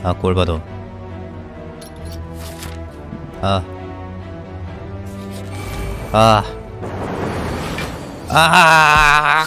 아, 꼴받아. 아. 아. 아.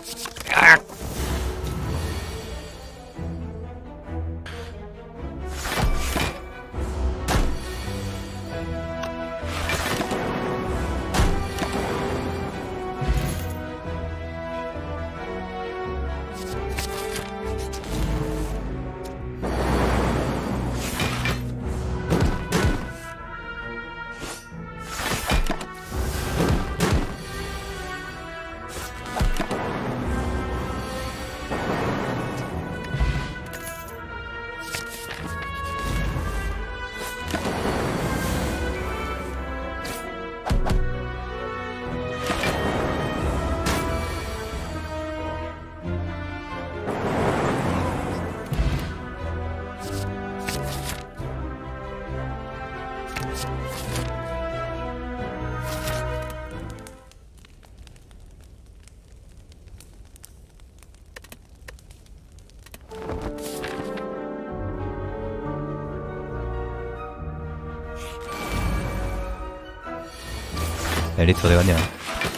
엘리트 어디 갔냐?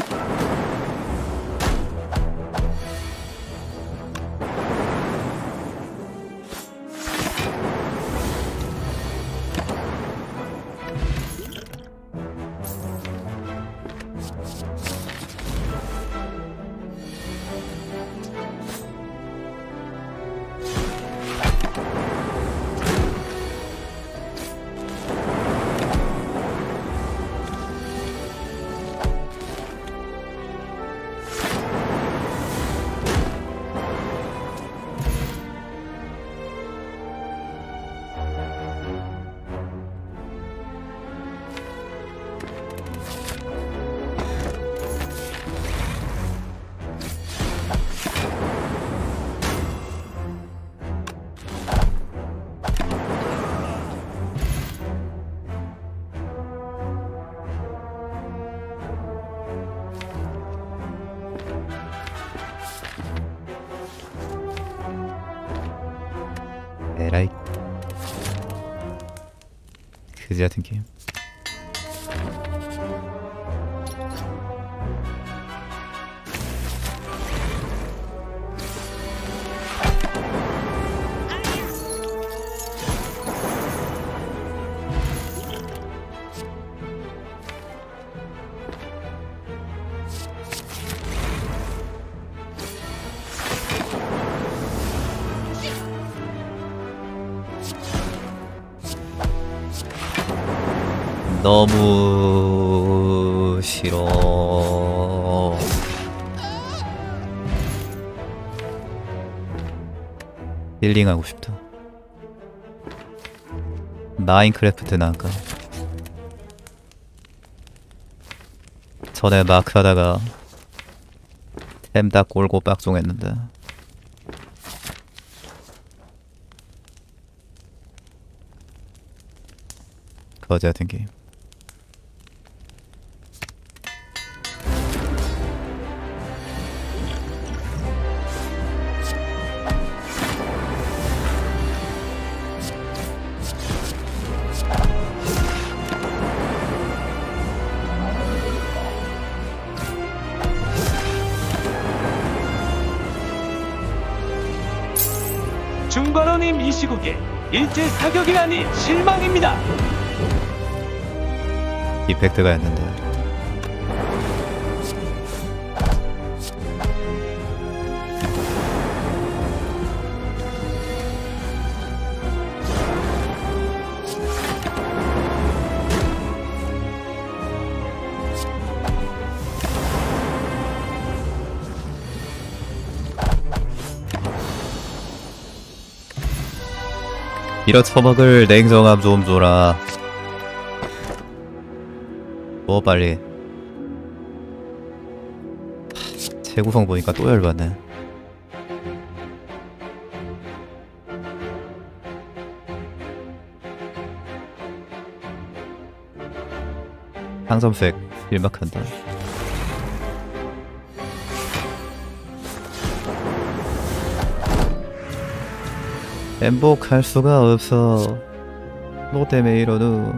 에라이 그지 같은 게임. 너무 싫어. 힐링하고 싶다. 마인크래프트나 할까? 전에 마크 하다가 템 다 꼴고 빡종했는데 거지 같은 게임. 중관원님 이 시국에 일제 사격이라니 실망입니다. 이펙트가 있는데 이런 처먹을 냉정함 좀 줘라. 빨리. 재구성 보니까 또 열받네. 상점색 일막한다. 행복할 수가 없어. 너 때문에 이러누.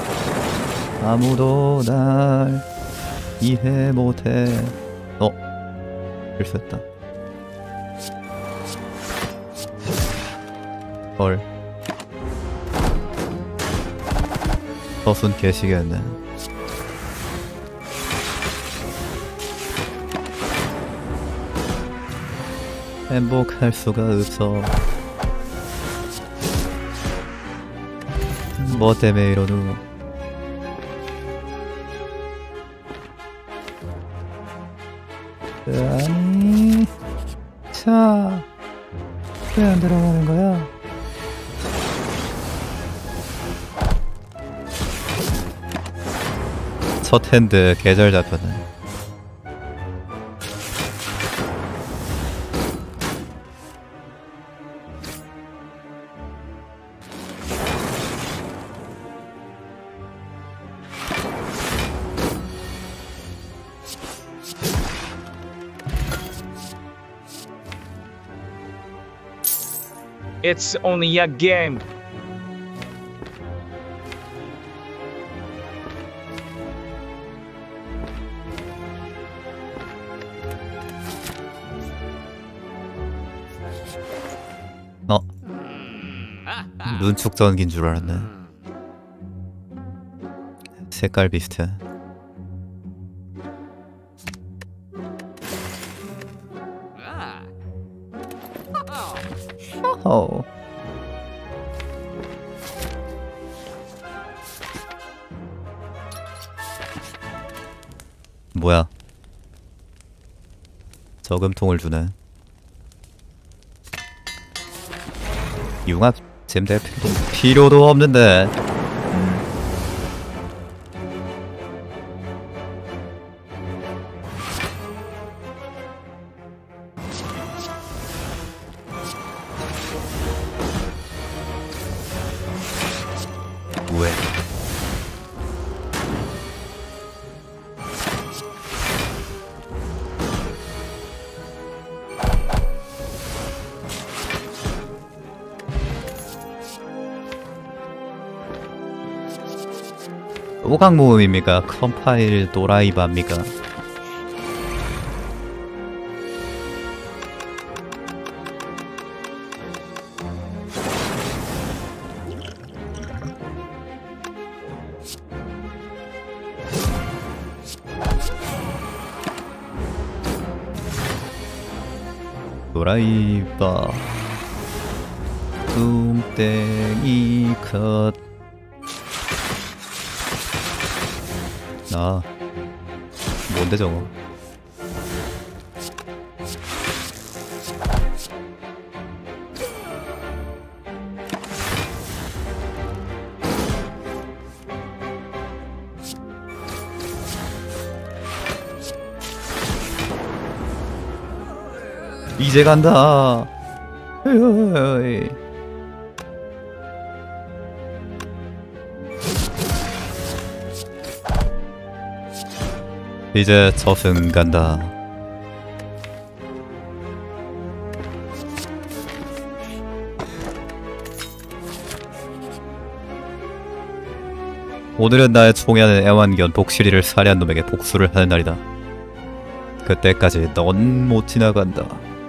아무도 날 이해 못해. 실수했다. 헐. 서순 개시겠네. 행복할 수가 없어. 뭐 때문에 이러누. 아니, 자, 왜 안 들어가는 거야? 첫 핸드 계절 잡혔네. It's only a game. 눈축 전기인 줄 알았네. 색깔 비슷해. 어. 뭐야? 저금통을 주네. 융합 잼대 필요도 없는데. 왜? 오각 모음입니까? 컴파일 도라이바입니까? 도라이바 뚱땡이 컷. 아, 뭔데 저거? 이제 간다. 으이. 이제 저승 간다. 오늘은 나의 총애하는 애완견 복실이를 살해한 놈에게 복수를 하는 날이다. 그때까지 넌 못 지나간다.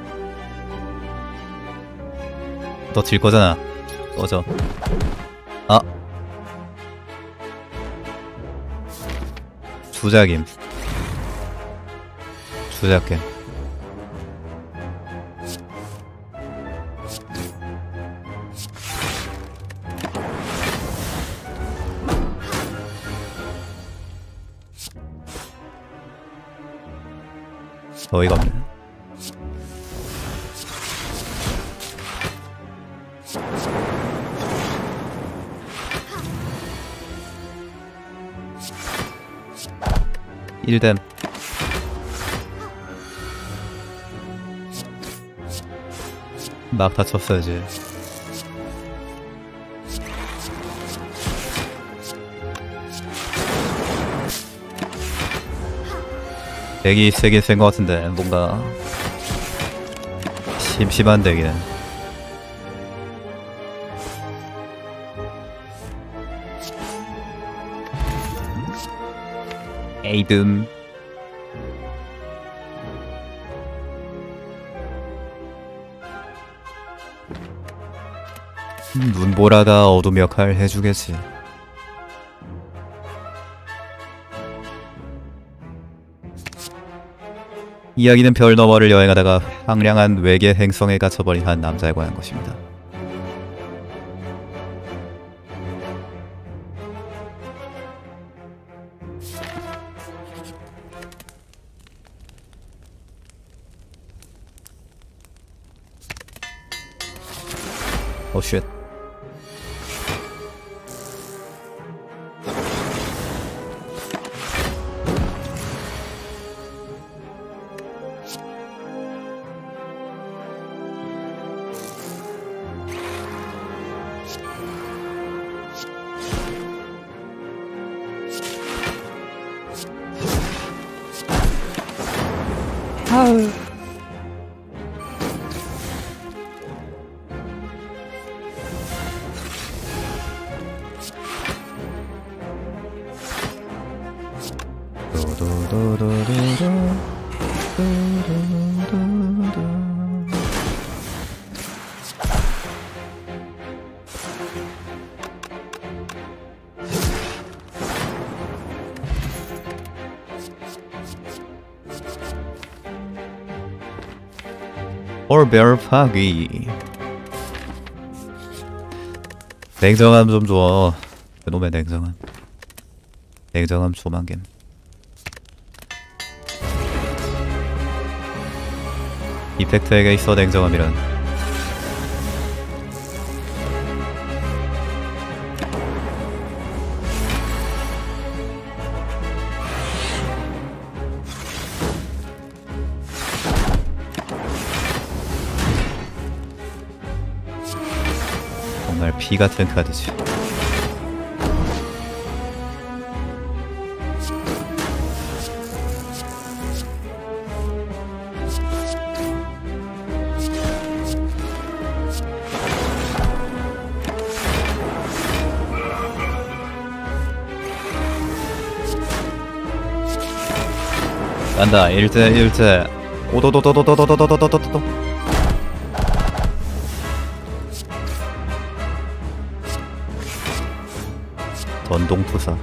너 질 거잖아. 꺼져. 아, 주작임. 주작겜. 어이가 없네. 일댐. 막 다쳤어야지. 덱이 세긴 센 것 같은데 뭔가 심심한 덱이네. 에이듬. 눈보라가 어둠 역할 해주겠지. 이야기는 별 너머를 여행하다가 황량한 외계 행성에 갇혀버린 한 남자에 관한 것입니다. 오 쉣. 아우. 올베어 파기. 냉정함 좀 줘. 그놈의 냉정함. 냉정함 조만겜. 이펙트에게 있어 냉정함이란 정말 피같은 카드지. 간다. 1대1대 오도도도도도도도도도도도도. 전동투사.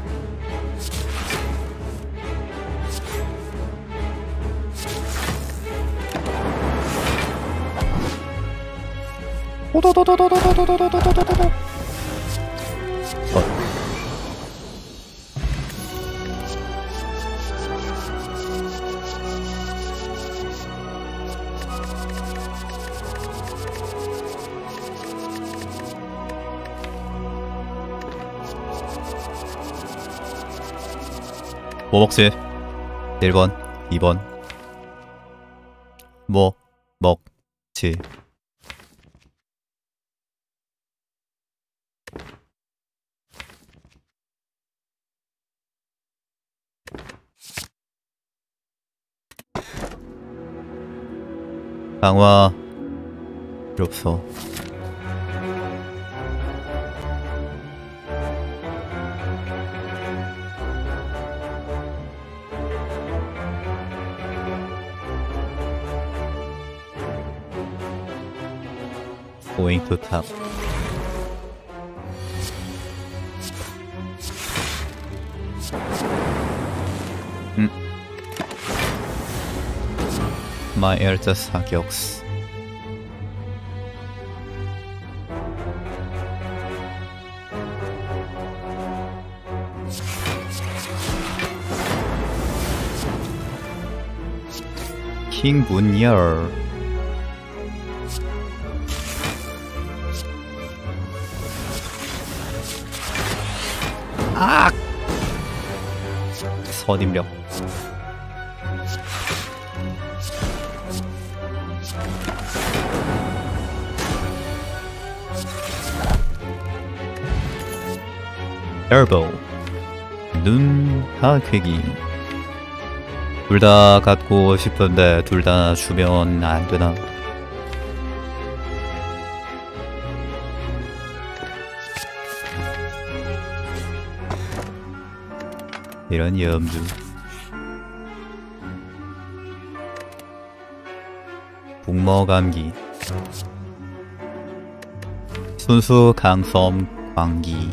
오도도도도도도도도도도도도. 뭐 먹지? 1번, 2번. 뭐 먹지? 강화 필요 없어. Going to top. My elder 사격스. 킹 문열. 아! 선임력. 엘보우. 눈 하괴기. 둘 다 갖고 싶은데 둘 다 주면 안 되나? 이런 염두. 북머감기 순수 강섬 광기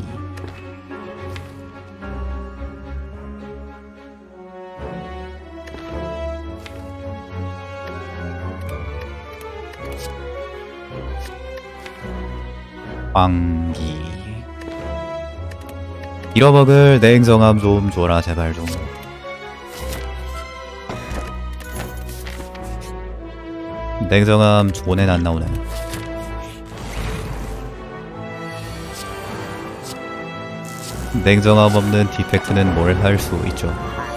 광기 잃어먹을 냉정함 좀 줘라 제발 좀. 냉정함 존엔 안 나오네. 냉정함 없는 디펙트는 뭘 할 수 있죠.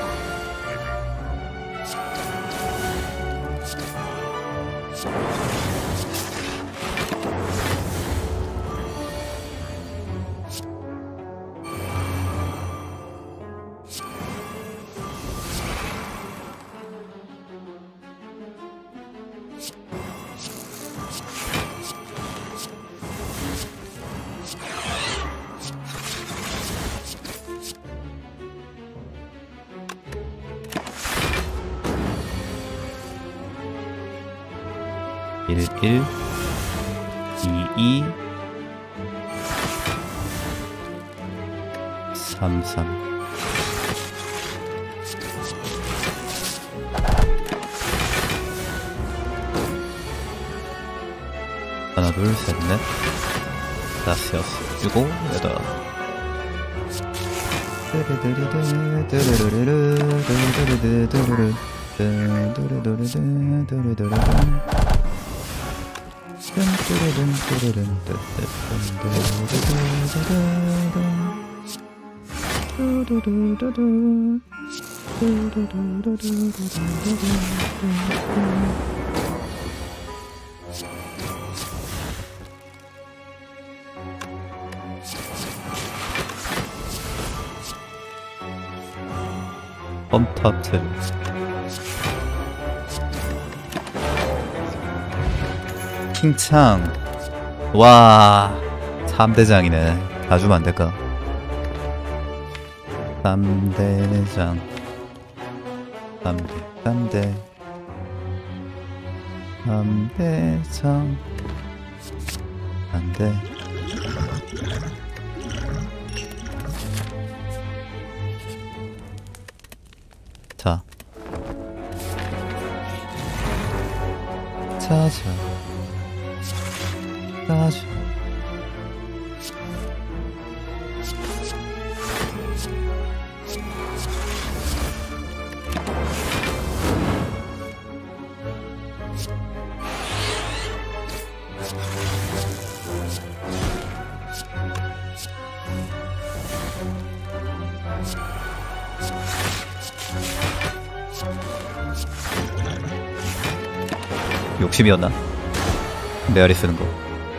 일 1 2 2 3 3 하나 둘 셋 넷 다섯 여섯 일곱 여덟 펌탑트 킹창 와 3대장이네. 다 주면 안될까? 3대장 3대장 안돼. 자 자자 자자 60이었나? 메아리 쓰는 거.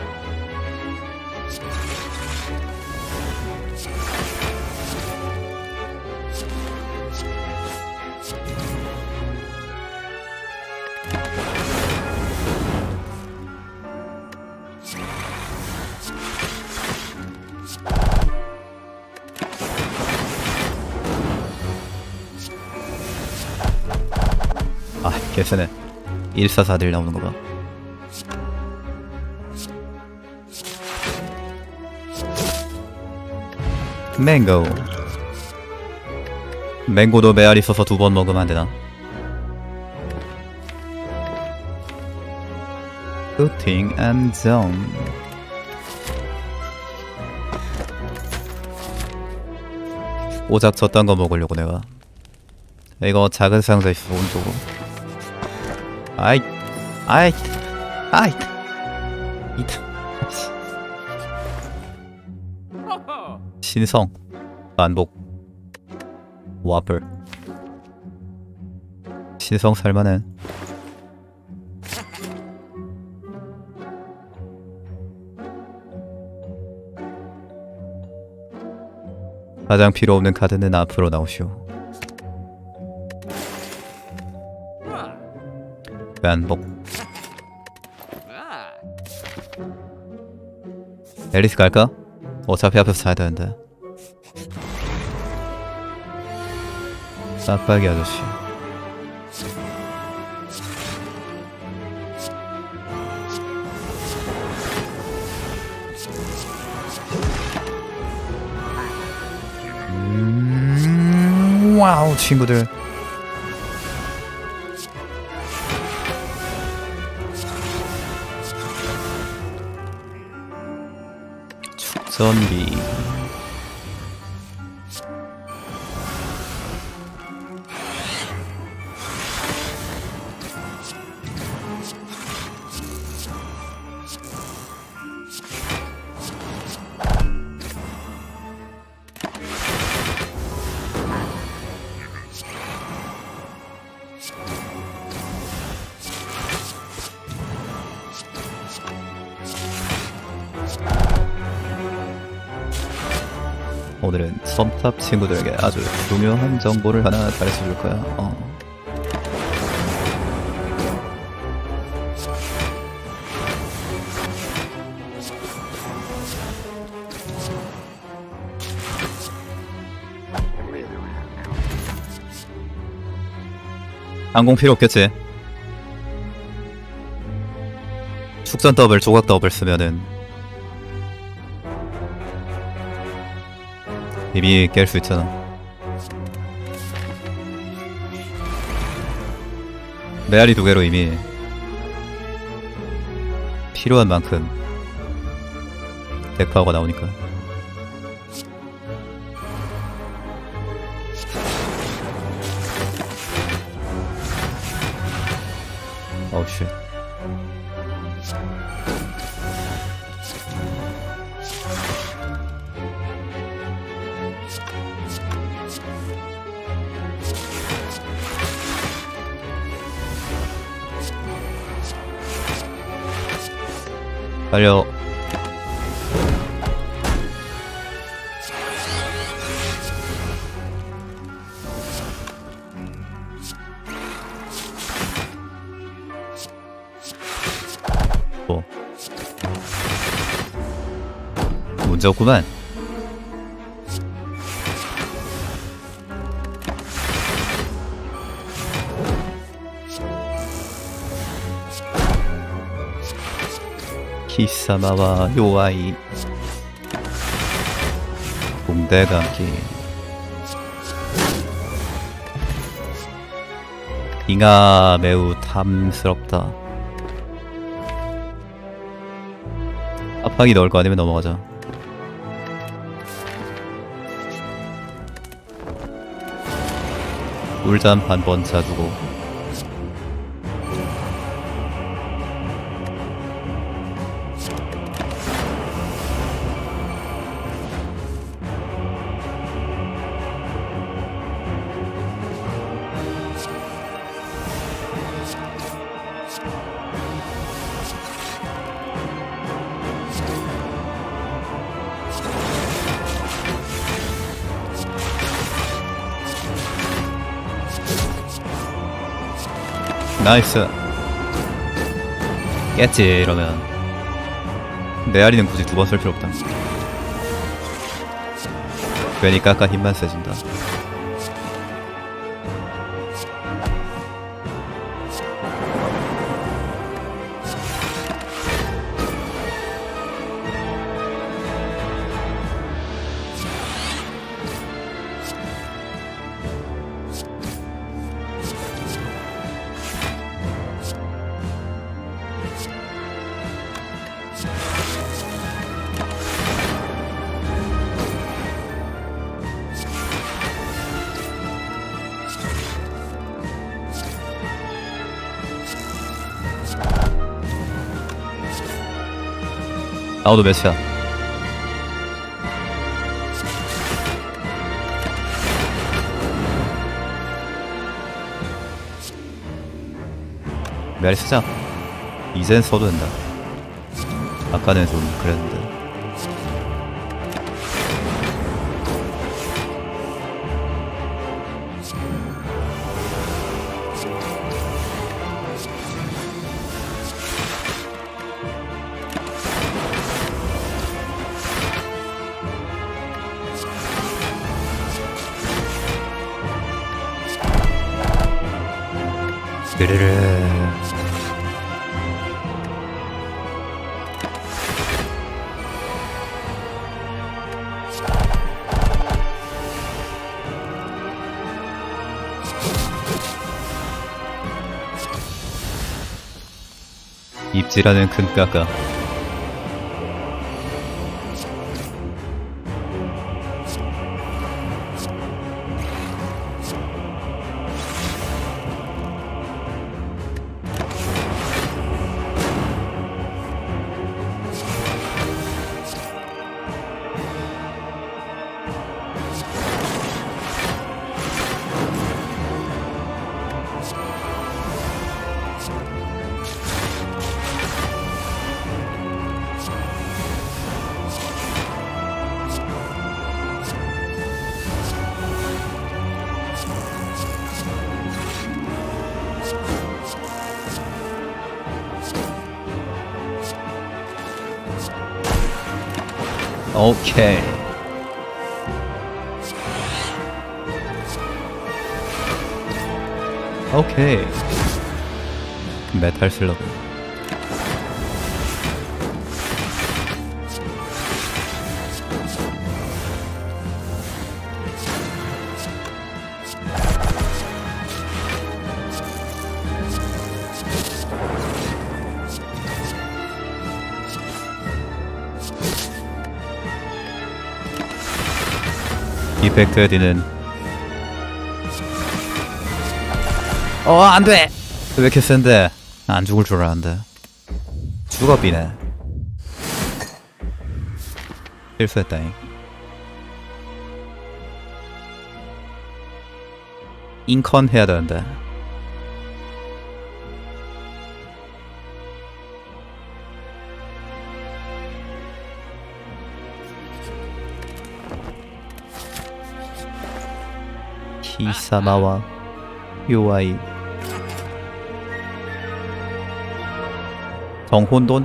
아, 개쎄네. 144딜 나오는 거 봐. 맹고. 맹고도 메아리 써서 2번 먹으면 안 되나? Putting and zone. 오작 저딴 거 먹으려고 내가. 이거 작은 상자 있어 오른쪽으로. 아이 신성 반복 와플 신성 살만해. 가장 필요 없는 카드는 앞으로 나오시오. 반복 앨리스 갈까? 어차피 앞에서 자야 되는데. 싹박이 아저씨 와우 친구들. 축전기. 오늘은 썸탑 친구들에게 아주 중요한 정보를 하나 가르쳐 줄 거야. 항공 필요 없겠지. 축전 더블, 조각 더블 쓰면은 이미 깰 수 있잖아. 메아리 2개로 이미 필요한 만큼 대파가 나오니까. 어우 쉣. 달려. 뭐 문제 없구만. 키사마와 요아이 붕대감기. 잉아 매우 탐스럽다. 압박이 넣을 거 아니면 넘어가자. 울잠 한 번 자주고. 나이스. 깼지 이러면. 메아리는 굳이 2번 쓸 필요 없다. 괜히 깎아 힘만 세진다. 아우도 몇이야? 메아리 쓰자. 이젠 써도 된다. 아까는 좀 그랬는데. 르르르. 입질하는 큰 까까. 오케이. 오케이. 메탈 슬러그. 이펙트 헤디는 안돼! 왜 이렇게 센데? 안 죽을 줄 알았는데 죽어비네. 실수했다잉. 인컨 해야 되는데. 히사마와 요아이 정혼돈?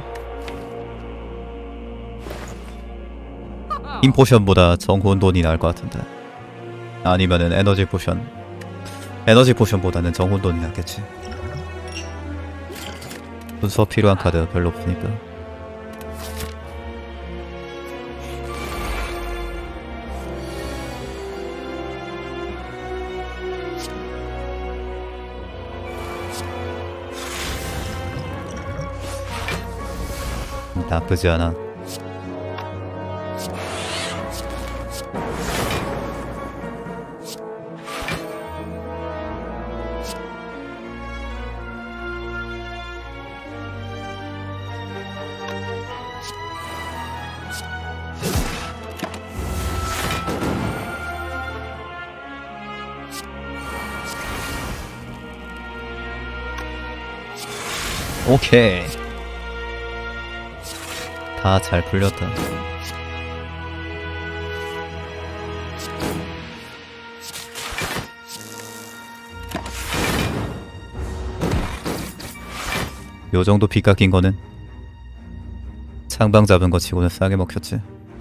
인포션보다 정혼돈이 나을 것 같은데. 아니면은 에너지 포션. 에너지 포션보다는 정혼돈이 낫겠지. 순서 필요한 카드 별로 없으니까. 나쁘지 않아. 오케이. 다 잘 풀렸다. 요정도 비 깎인 거는 창방 잡은 거 치고는 싸게 먹혔지.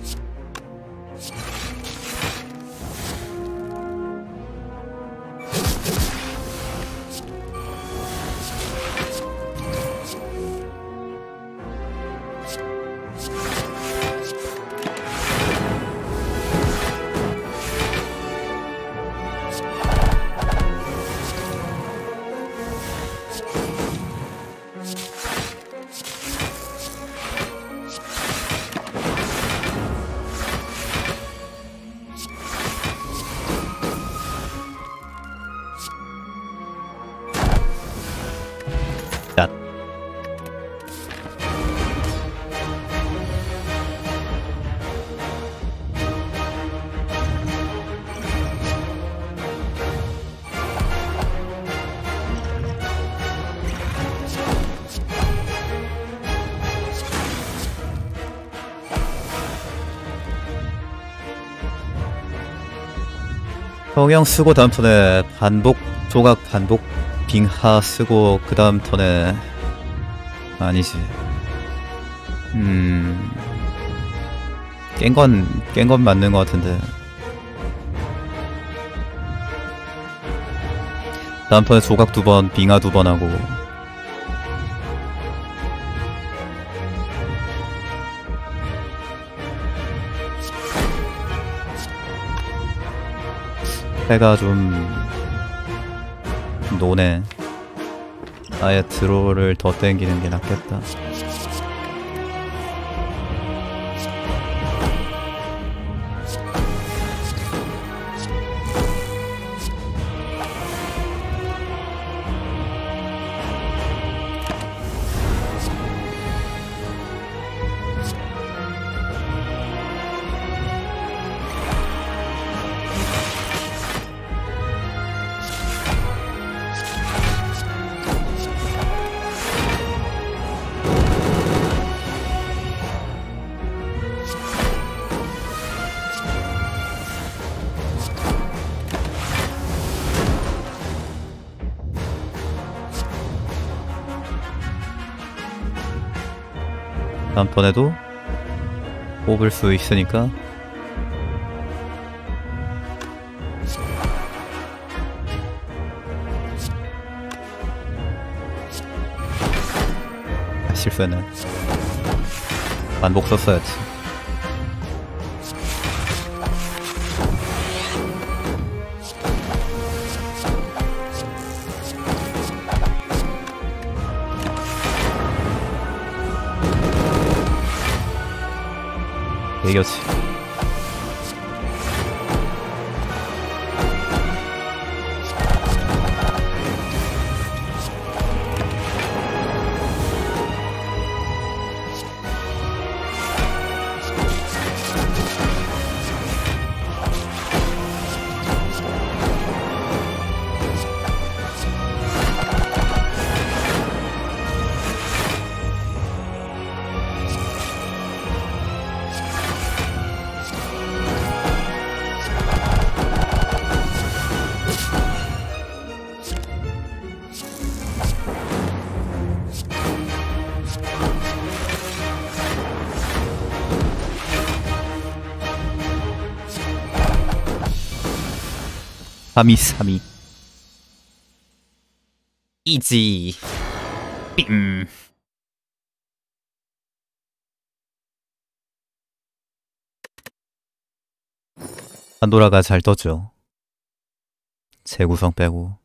평형 쓰고 다음 턴에 반복 조각 반복 빙하 쓰고 그 다음 턴에 아니지. 깬 건 맞는 것 같은데. 다음 턴에 조각 2번 빙하 2번 하고 해가 좀 노네. 아예 드로를 더 땡기는 게 낫겠다. 다음번에도 뽑을 수 있으니까 실수했네. 반복 썼어야지. 이겼지. 삼이 이지 빔. 판도라가 잘 떴죠. 재구성 빼고.